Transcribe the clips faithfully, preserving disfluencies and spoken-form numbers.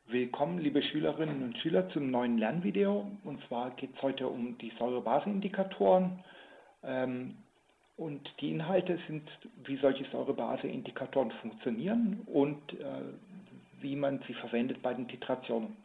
Willkommen, liebe Schülerinnen und Schüler, zum neuen Lernvideo. Und zwar geht es heute um die Säure-Base-Indikatoren. Ähm, und die Inhalte sind, wie solche Säure-Base-Indikatoren funktionieren und äh, wie man sie verwendet bei den Titrationen.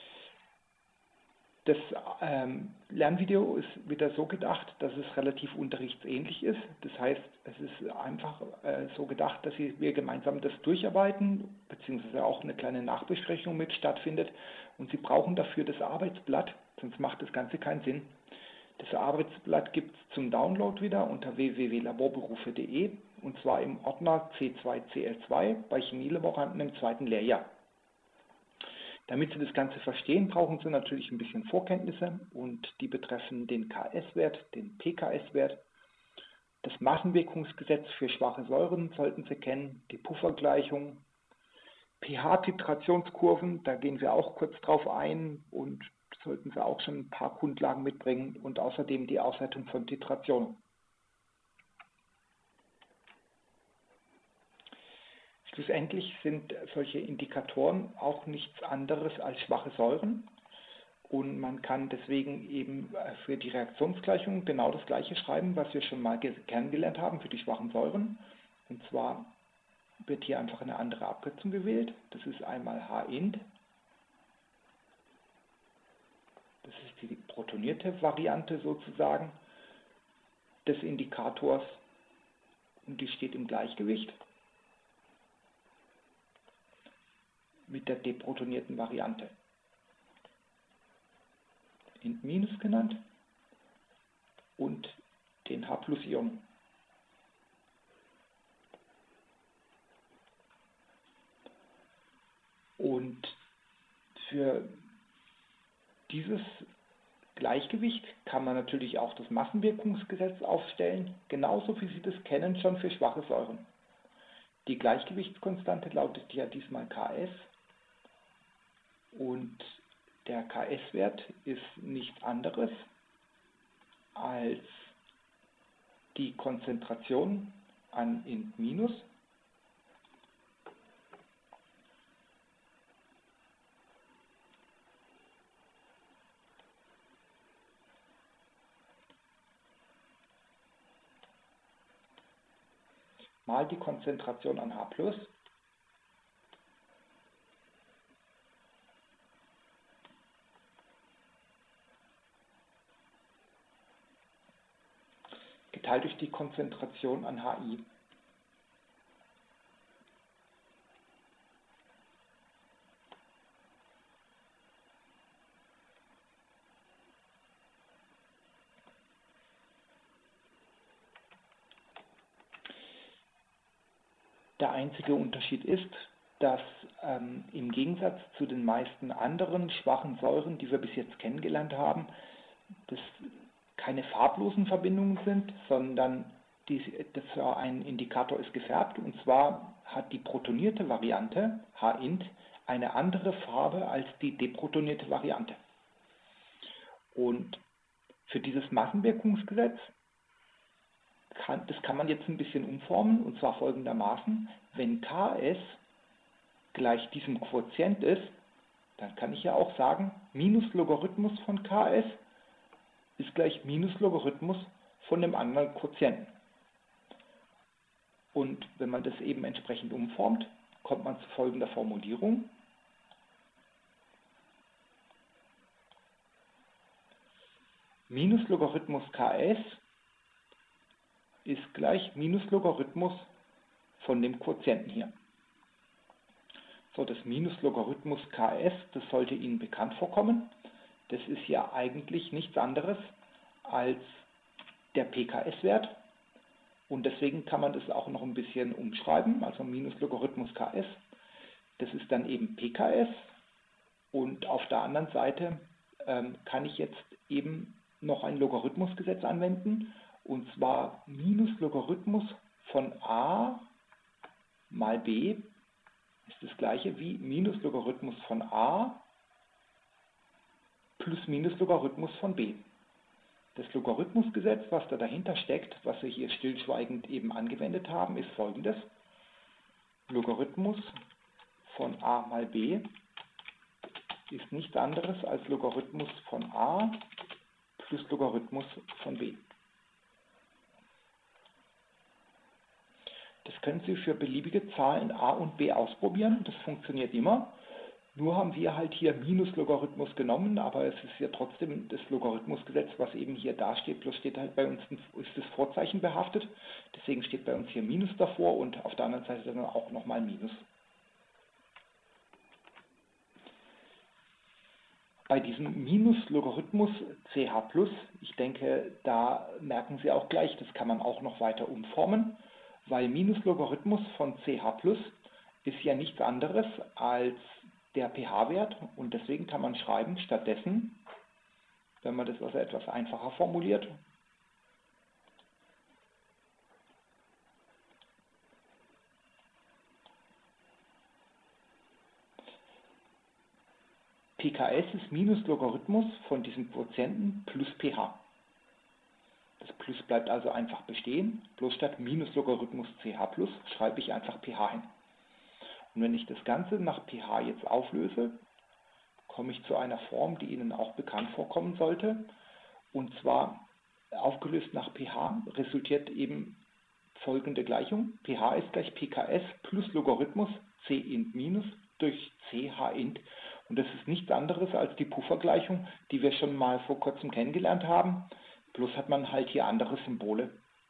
Das ähm, Lernvideo ist wieder so gedacht, dass es relativ unterrichtsähnlich ist. Das heißt, es ist einfach äh, so gedacht, dass wir gemeinsam das durcharbeiten, beziehungsweise auch eine kleine Nachbesprechung mit stattfindet. Und Sie brauchen dafür das Arbeitsblatt, sonst macht das Ganze keinen Sinn. Das Arbeitsblatt gibt es zum Download wieder unter w w w punkt laborberufe punkt de und zwar im Ordner C zwei C L zwei bei Chemielaboranten im zweiten Lehrjahr. Damit Sie das Ganze verstehen, brauchen Sie natürlich ein bisschen Vorkenntnisse und die betreffen den K S-Wert, den P K S-Wert, das Massenwirkungsgesetz für schwache Säuren sollten Sie kennen, die Puffergleichung, pH-Titrationskurven, da gehen wir auch kurz drauf ein und sollten Sie auch schon ein paar Grundlagen mitbringen und außerdem die Auswertung von Titrationen. Schlussendlich sind solche Indikatoren auch nichts anderes als schwache Säuren und man kann deswegen eben für die Reaktionsgleichung genau das gleiche schreiben, was wir schon mal kennengelernt haben für die schwachen Säuren. Und zwar wird hier einfach eine andere Abkürzung gewählt. Das ist einmal H int. Das ist die protonierte Variante sozusagen des Indikators und die steht im Gleichgewicht mit der deprotonierten Variante, int minus genannt, und den H-Plus-Ionen. Und für dieses Gleichgewicht kann man natürlich auch das Massenwirkungsgesetz aufstellen, genauso wie Sie das kennen schon für schwache Säuren. Die Gleichgewichtskonstante lautet ja diesmal K S. Und der K S-Wert ist nichts anderes als die Konzentration an int minus mal die Konzentration an H plus geteilt durch die Konzentration an H I. Der einzige Unterschied ist, dass ähm, im Gegensatz zu den meisten anderen schwachen Säuren, die wir bis jetzt kennengelernt haben, das keine farblosen Verbindungen sind, sondern die, das ein Indikator ist gefärbt, und zwar hat die protonierte Variante, H int, eine andere Farbe als die deprotonierte Variante. Und für dieses Massenwirkungsgesetz, kann, das kann man jetzt ein bisschen umformen, und zwar folgendermaßen: Wenn K S gleich diesem Quotient ist, dann kann ich ja auch sagen, Minus Logarithmus von K S ist gleich Minus Logarithmus von dem anderen Quotienten. Und wenn man das eben entsprechend umformt, kommt man zu folgender Formulierung. Minus Logarithmus K S ist gleich Minus Logarithmus von dem Quotienten hier. So, das Minus Logarithmus K S, das sollte Ihnen bekannt vorkommen. Das ist ja eigentlich nichts anderes als der P K S-Wert. Und deswegen kann man das auch noch ein bisschen umschreiben, also Minus Logarithmus K S. Das ist dann eben P K S. Und auf der anderen Seite ähm, kann ich jetzt eben noch ein Logarithmusgesetz anwenden. Und zwar Minus Logarithmus von a mal b ist das gleiche wie Minus Logarithmus von a plus Minus Logarithmus von b. Das Logarithmusgesetz, was da dahinter steckt, was wir hier stillschweigend eben angewendet haben, ist folgendes. Logarithmus von a mal b ist nichts anderes als Logarithmus von a plus Logarithmus von b. Das können Sie für beliebige Zahlen a und b ausprobieren, das funktioniert immer. Nur haben wir halt hier Minus-Logarithmus genommen, aber es ist ja trotzdem das Logarithmusgesetz, was eben hier dasteht, bloß steht halt bei uns, ist das Vorzeichen behaftet, deswegen steht bei uns hier Minus davor und auf der anderen Seite dann auch nochmal Minus. Bei diesem Minus-Logarithmus C H plus, ich denke, da merken Sie auch gleich, das kann man auch noch weiter umformen, weil Minus-Logarithmus von C H plus ist ja nichts anderes als der pH-Wert und deswegen kann man schreiben, stattdessen, wenn man das also etwas einfacher formuliert, P K S ist Minus-Logarithmus von diesem Quotienten plus pH. Das Plus bleibt also einfach bestehen, bloß statt Minus-Logarithmus C H plus schreibe ich einfach pH hin. Und wenn ich das Ganze nach pH jetzt auflöse, komme ich zu einer Form, die Ihnen auch bekannt vorkommen sollte. Und zwar aufgelöst nach pH resultiert eben folgende Gleichung. pH ist gleich P K S plus Logarithmus C int minus durch C H int. Und das ist nichts anderes als die Puffergleichung, die wir schon mal vor kurzem kennengelernt haben. Bloß hat man halt hier andere Symbole.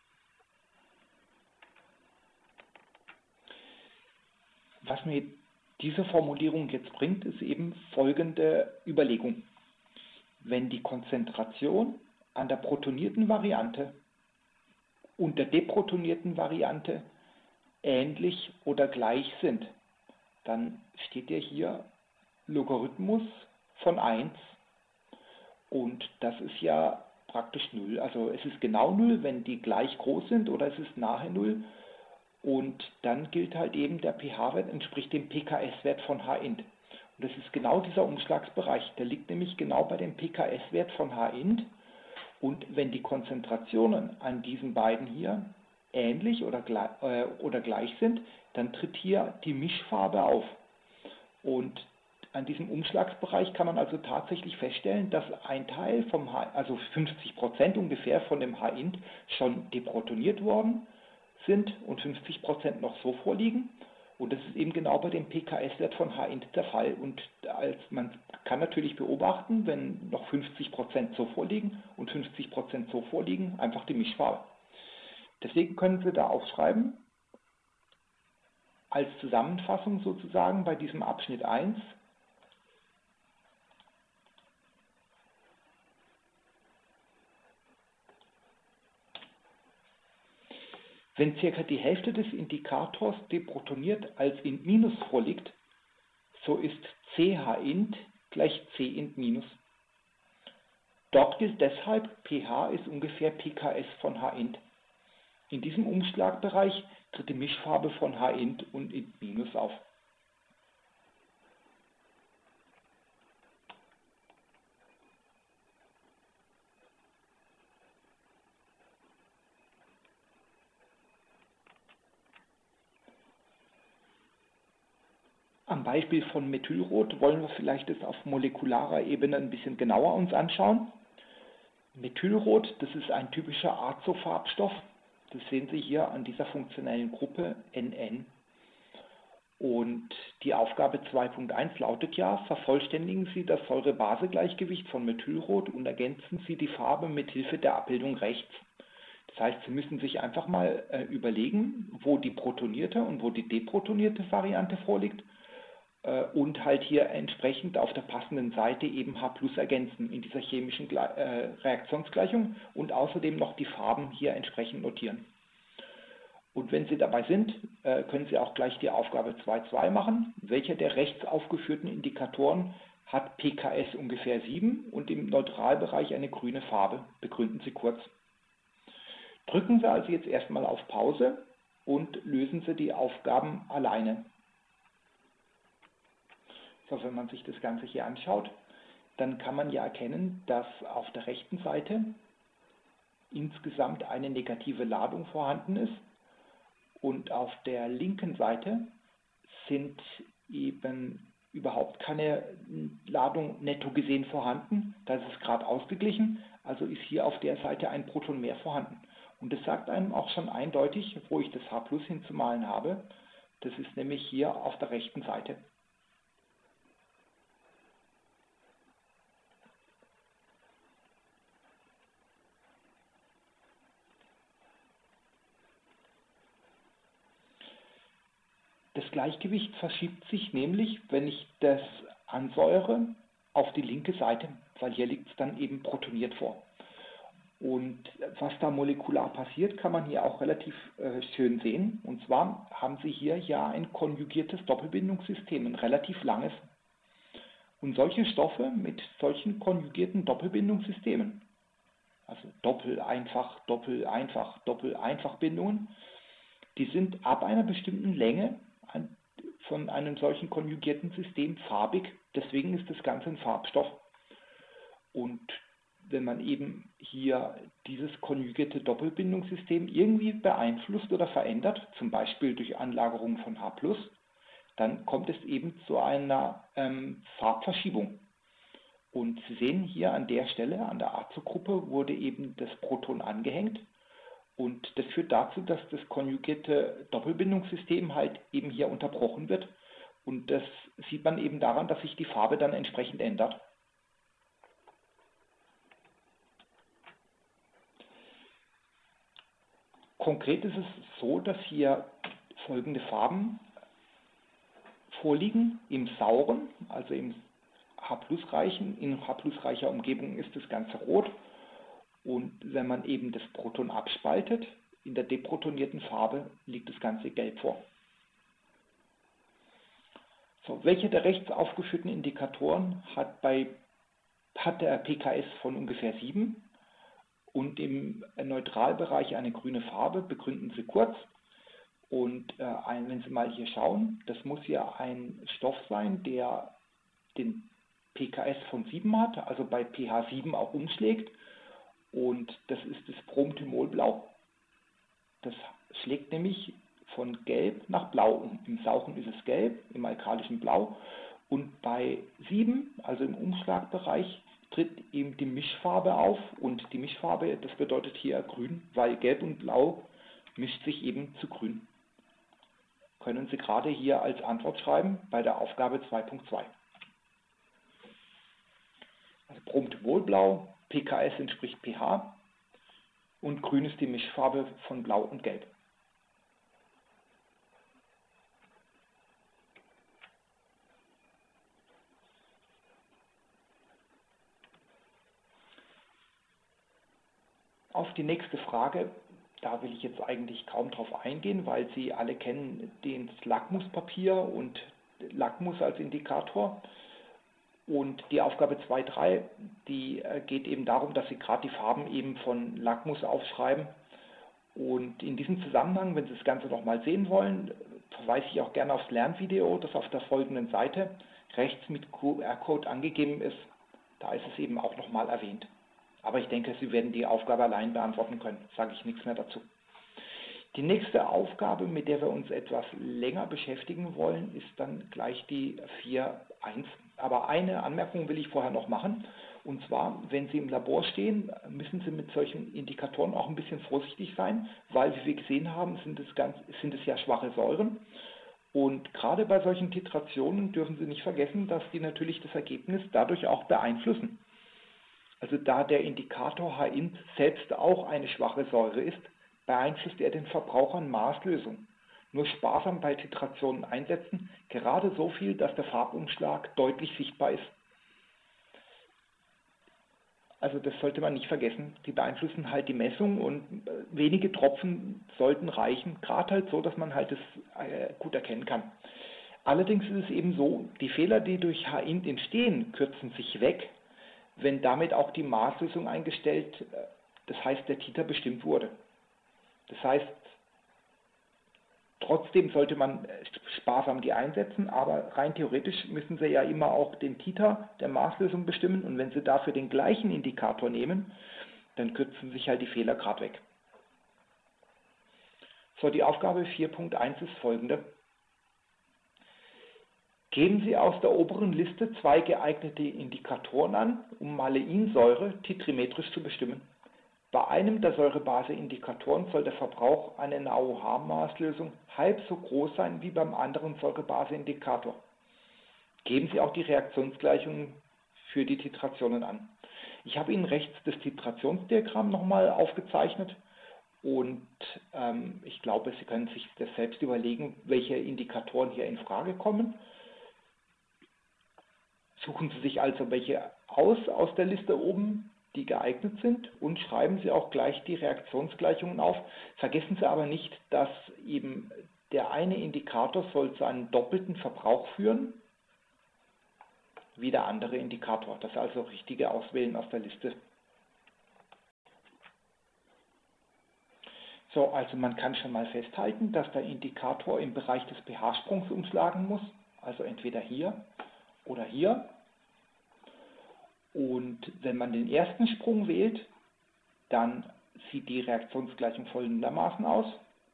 Was mir diese Formulierung jetzt bringt, ist eben folgende Überlegung. Wenn die Konzentration an der protonierten Variante und der deprotonierten Variante ähnlich oder gleich sind, dann steht ja hier Logarithmus von eins und das ist ja praktisch null. Also es ist genau null, wenn die gleich groß sind oder es ist nahe null. Und dann gilt halt eben, der pH-Wert entspricht dem P K S-Wert von H int. Und das ist genau dieser Umschlagsbereich. Der liegt nämlich genau bei dem P K S-Wert von H int. Und wenn die Konzentrationen an diesen beiden hier ähnlich oder gleich, äh, oder gleich sind, dann tritt hier die Mischfarbe auf. Und an diesem Umschlagsbereich kann man also tatsächlich feststellen, dass ein Teil vom H, also fünfzig Prozent ungefähr von dem H int schon deprotoniert worden sind und fünfzig Prozent noch so vorliegen. Und das ist eben genau bei dem P K S-Wert von H int der Fall. Und als man kann natürlich beobachten, wenn noch fünfzig Prozent so vorliegen und fünfzig Prozent so vorliegen, einfach die Mischfarbe. Deswegen können Sie da aufschreiben, als Zusammenfassung sozusagen bei diesem Abschnitt eins, wenn ca. die Hälfte des Indikators deprotoniert als int minus vorliegt, so ist C H int gleich C int minus. Dort gilt deshalb, pH ist ungefähr P K S von H int. In diesem Umschlagbereich tritt die Mischfarbe von H int und int minus auf. Am Beispiel von Methylrot wollen wir vielleicht das auf molekularer Ebene ein bisschen genauer uns anschauen. Methylrot, das ist ein typischer Azofarbstoff. Das sehen Sie hier an dieser funktionellen Gruppe N N. Und die Aufgabe zwei Punkt eins lautet ja, vervollständigen Sie das Säure-Base-Gleichgewicht von Methylrot und ergänzen Sie die Farbe mit Hilfe der Abbildung rechts. Das heißt, Sie müssen sich einfach mal äh, überlegen, wo die protonierte und wo die deprotonierte Variante vorliegt äh, und halt hier entsprechend auf der passenden Seite eben H plus ergänzen in dieser chemischen Gle äh, Reaktionsgleichung und außerdem noch die Farben hier entsprechend notieren. Und wenn Sie dabei sind, äh, können Sie auch gleich die Aufgabe zwei Punkt zwei machen. Welcher der rechts aufgeführten Indikatoren hat P K S ungefähr sieben und im Neutralbereich eine grüne Farbe? Begründen Sie kurz. Drücken Sie also jetzt erstmal auf Pause und lösen Sie die Aufgaben alleine. So, wenn man sich das Ganze hier anschaut, dann kann man ja erkennen, dass auf der rechten Seite insgesamt eine negative Ladung vorhanden ist und auf der linken Seite sind eben überhaupt keine Ladung netto gesehen vorhanden. Da ist es gerade ausgeglichen, also ist hier auf der Seite ein Proton mehr vorhanden. Und das sagt einem auch schon eindeutig, wo ich das H plus hinzumalen habe. Das ist nämlich hier auf der rechten Seite. Das Gleichgewicht verschiebt sich nämlich, wenn ich das ansäure, auf die linke Seite, weil hier liegt es dann eben protoniert vor. Und was da molekular passiert, kann man hier auch relativ äh, schön sehen. Und zwar haben Sie hier ja ein konjugiertes Doppelbindungssystem, ein relativ langes. Und solche Stoffe mit solchen konjugierten Doppelbindungssystemen, also Doppel-Einfach, Doppel-Einfach, Doppel-Einfach-Bindungen, die sind ab einer bestimmten Länge von einem solchen konjugierten System farbig. Deswegen ist das Ganze ein Farbstoff. Und wenn man eben hier dieses konjugierte Doppelbindungssystem irgendwie beeinflusst oder verändert, zum Beispiel durch Anlagerung von H plus, dann kommt es eben zu einer ähm, Farbverschiebung. Und Sie sehen hier an der Stelle, an der Azogruppe, wurde eben das Proton angehängt. Und das führt dazu, dass das konjugierte Doppelbindungssystem halt eben hier unterbrochen wird. Und das sieht man eben daran, dass sich die Farbe dann entsprechend ändert. Konkret ist es so, dass hier folgende Farben vorliegen. Im sauren, also im H plus reichen, in H plus reicher Umgebung ist das Ganze rot. Und wenn man eben das Proton abspaltet, in der deprotonierten Farbe liegt das Ganze gelb vor. So, welche der rechts aufgeführten Indikatoren hat, bei, hat der P K S von ungefähr sieben und im Neutralbereich eine grüne Farbe? Begründen Sie kurz. Und äh, ein, wenn Sie mal hier schauen, das muss ja ein Stoff sein, der den P K S von sieben hat, also bei pH sieben auch umschlägt. Und das ist das Bromthymolblau. Das schlägt nämlich von Gelb nach Blau um. Im sauren ist es Gelb, im alkalischen Blau. Und bei sieben, also im Umschlagbereich, tritt eben die Mischfarbe auf. Und die Mischfarbe, das bedeutet hier Grün, weil Gelb und Blau mischt sich eben zu Grün. Können Sie gerade hier als Antwort schreiben bei der Aufgabe zwei Punkt zwei. Also Bromthymolblau, P K S entspricht pH und Grün ist die Mischfarbe von Blau und Gelb. Auf die nächste Frage, da will ich jetzt eigentlich kaum drauf eingehen, weil Sie alle kennen das Lackmuspapier und Lackmus als Indikator. Und die Aufgabe zwei Punkt drei, die geht eben darum, dass Sie gerade die Farben eben von Lackmus aufschreiben. Und in diesem Zusammenhang, wenn Sie das Ganze nochmal sehen wollen, verweise ich auch gerne aufs Lernvideo, das auf der folgenden Seite rechts mit Q R-Code angegeben ist. Da ist es eben auch nochmal erwähnt. Aber ich denke, Sie werden die Aufgabe allein beantworten können, sage ich nichts mehr dazu. Die nächste Aufgabe, mit der wir uns etwas länger beschäftigen wollen, ist dann gleich die vier Punkt eins. Aber eine Anmerkung will ich vorher noch machen. Und zwar, wenn Sie im Labor stehen, müssen Sie mit solchen Indikatoren auch ein bisschen vorsichtig sein, weil, wie wir gesehen haben, sind es, ganz, sind es ja schwache Säuren. Und gerade bei solchen Titrationen dürfen Sie nicht vergessen, dass die natürlich das Ergebnis dadurch auch beeinflussen. Also da der Indikator H int selbst auch eine schwache Säure ist, beeinflusst er den Verbrauch an Maßlösung. Nur sparsam bei Titrationen einsetzen, gerade so viel, dass der Farbumschlag deutlich sichtbar ist. Also das sollte man nicht vergessen. Die beeinflussen halt die Messung und wenige Tropfen sollten reichen, gerade halt so, dass man halt das äh, gut erkennen kann. Allerdings ist es eben so, die Fehler, die durch H int entstehen, kürzen sich weg, wenn damit auch die Maßlösung eingestellt, das heißt der Titer bestimmt wurde. Das heißt, trotzdem sollte man sparsam die einsetzen, aber rein theoretisch müssen Sie ja immer auch den Titer der Maßlösung bestimmen und wenn Sie dafür den gleichen Indikator nehmen, dann kürzen sich halt die Fehler gerade weg. So, die Aufgabe vier Punkt eins ist folgende. Geben Sie aus der oberen Liste zwei geeignete Indikatoren an, um Maleinsäure titrimetrisch zu bestimmen. Bei einem der Säurebase-Indikatoren soll der Verbrauch an N A O H-Maßlösung halb so groß sein wie beim anderen Säurebase-Indikator. Geben Sie auch die Reaktionsgleichungen für die Titrationen an. Ich habe Ihnen rechts das Titrationsdiagramm nochmal aufgezeichnet und ähm, ich glaube, Sie können sich das selbst überlegen, welche Indikatoren hier in Frage kommen. Suchen Sie sich also welche aus aus der Liste oben, die geeignet sind, und schreiben Sie auch gleich die Reaktionsgleichungen auf. Vergessen Sie aber nicht, dass eben der eine Indikator soll zu einem doppelten Verbrauch führen wie der andere Indikator. Das also richtige auswählen aus der Liste. So, also man kann schon mal festhalten, dass der Indikator im Bereich des pH-Sprungs umschlagen muss, also entweder hier oder hier. Und wenn man den ersten Sprung wählt, dann sieht die Reaktionsgleichung folgendermaßen aus.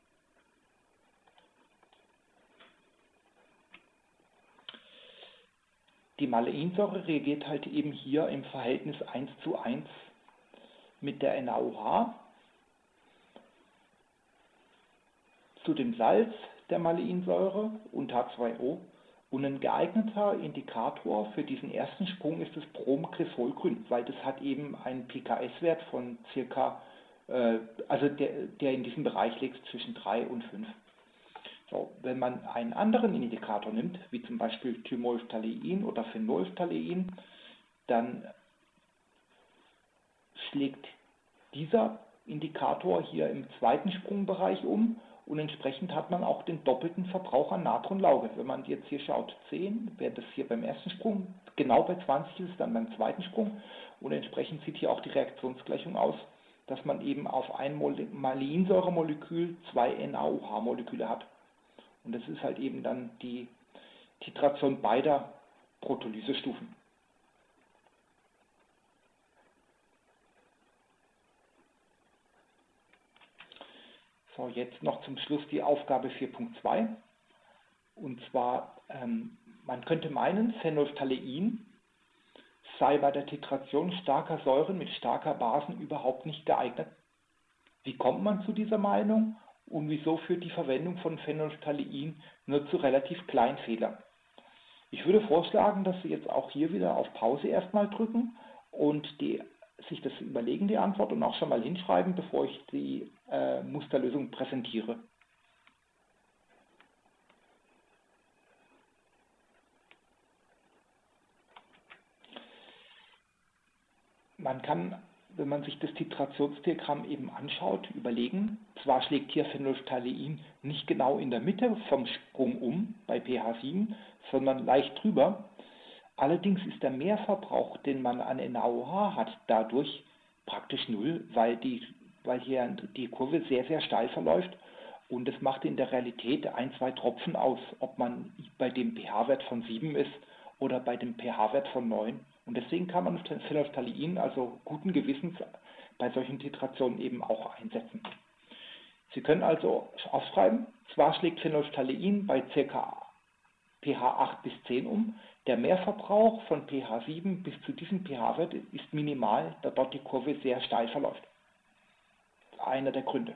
Die Maleinsäure reagiert halt eben hier im Verhältnis eins zu eins mit der N A O H zu dem Salz der Maleinsäure und H zwei O. Und ein geeigneter Indikator für diesen ersten Sprung ist das Bromcrisolgrün, weil das hat eben einen P K S-Wert von circa, äh, also der, der in diesem Bereich liegt zwischen drei und fünf. So, wenn man einen anderen Indikator nimmt, wie zum Beispiel Thymolphthalein oder Phenolphthalein, dann schlägt dieser Indikator hier im zweiten Sprungbereich um und entsprechend hat man auch den doppelten Verbrauch an Natronlauge. Wenn man jetzt hier schaut, zehn, wäre das hier beim ersten Sprung, genau bei zwanzig ist es dann beim zweiten Sprung und entsprechend sieht hier auch die Reaktionsgleichung aus, dass man eben auf ein Maleinsäuremolekül zwei N A O H-Moleküle hat. Und das ist halt eben dann die Titration beider Protolysestufen. So, jetzt noch zum Schluss die Aufgabe vier Punkt zwei. Und zwar, ähm, man könnte meinen, Phenolphthalein sei bei der Titration starker Säuren mit starker Basen überhaupt nicht geeignet. Wie kommt man zu dieser Meinung? Und wieso führt die Verwendung von Phenolphthalein nur zu relativ kleinen Fehlern? Ich würde vorschlagen, dass Sie jetzt auch hier wieder auf Pause erstmal drücken und die, sich das überlegen, die Antwort, und auch schon mal hinschreiben, bevor ich die äh, Musterlösung präsentiere. Man kann, wenn man sich das Titrationsdiagramm eben anschaut, überlegen, zwar schlägt hier Phenolphthalein nicht genau in der Mitte vom Sprung um, bei pH sieben, sondern leicht drüber. Allerdings ist der Mehrverbrauch, den man an N A O H hat, dadurch praktisch null, weil, die, weil hier die Kurve sehr, sehr steil verläuft und es macht in der Realität ein, zwei Tropfen aus, ob man bei dem pH-Wert von sieben ist oder bei dem pH-Wert von neun. Und deswegen kann man Phenolphthalein also guten Gewissens bei solchen Titrationen eben auch einsetzen. Sie können also aufschreiben, zwar schlägt Phenolphthalein bei ca. pH acht bis zehn um, der Mehrverbrauch von pH sieben bis zu diesem pH-Wert ist minimal, da dort die Kurve sehr steil verläuft. Einer der Gründe.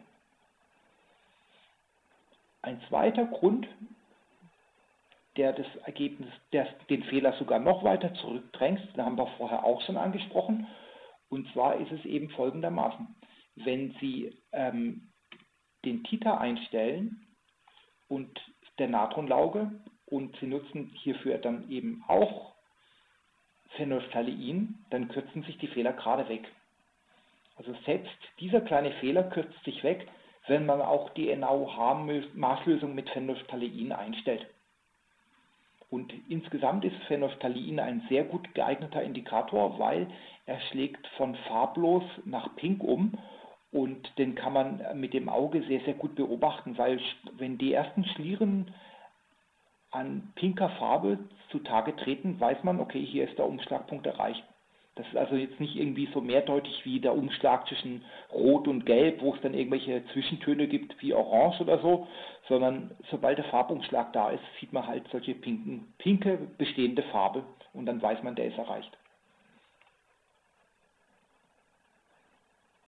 Ein zweiter Grund, der das Ergebnis, der den Fehler sogar noch weiter zurückdrängt, den haben wir vorher auch schon angesprochen, und zwar ist es eben folgendermaßen. Wenn Sie ähm, den Titer einstellen und der Natronlauge und Sie nutzen hierfür dann eben auch Phenolphthalein, dann kürzen sich die Fehler gerade weg. Also selbst dieser kleine Fehler kürzt sich weg, wenn man auch die N A O H-Maßlösung mit Phenolphthalein einstellt. Und insgesamt ist Phenolphthalein ein sehr gut geeigneter Indikator, weil er schlägt von farblos nach pink um und den kann man mit dem Auge sehr, sehr gut beobachten, weil wenn die ersten Schlieren an pinker Farbe zutage treten, weiß man, okay, hier ist der Umschlagpunkt erreicht. Das ist also jetzt nicht irgendwie so mehrdeutig wie der Umschlag zwischen Rot und Gelb, wo es dann irgendwelche Zwischentöne gibt wie Orange oder so, sondern sobald der Farbumschlag da ist, sieht man halt solche pinken, pinke bestehende Farbe und dann weiß man, der ist erreicht.